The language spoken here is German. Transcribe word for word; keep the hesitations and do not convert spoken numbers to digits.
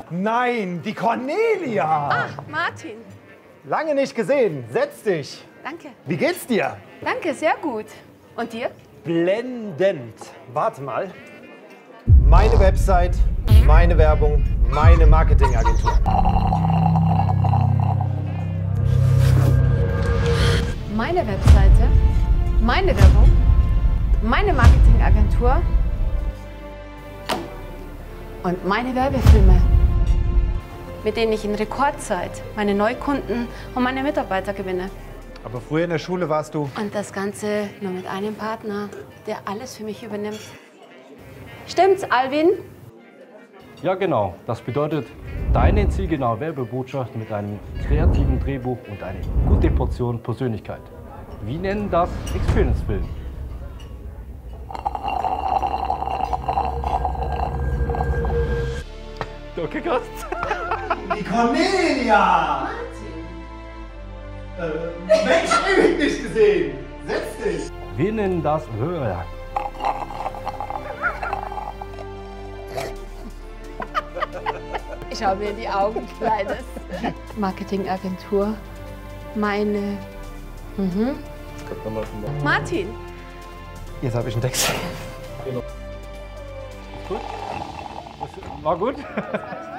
Nein, die Cornelia! Ach, Martin. Lange nicht gesehen. Setz dich. Danke. Wie geht's dir? Danke, sehr gut. Und dir? Blendend. Warte mal. Meine Website, meine Werbung, meine Marketingagentur. Meine Webseite, meine Werbung, meine Marketingagentur und meine Werbefilme, mit denen ich in Rekordzeit meine Neukunden und meine Mitarbeiter gewinne. Aber früher in der Schule warst du... Und das Ganze nur mit einem Partner, der alles für mich übernimmt. Stimmt's, Alvin? Ja, genau. Das bedeutet, deine zielgenaue Werbebotschaft mit einem kreativen Drehbuch und eine gute Portion Persönlichkeit. Wir nennen das Experience-Film. Okay, krass. Die Cornelia! Martin! Äh, Mensch, ewig nicht gesehen! Setz dich! Wir nennen das... Ich habe mir die Augen gekleidet. Marketingagentur, meine... Mhm. Martin! Jetzt habe ich einen Text. Gut? War gut?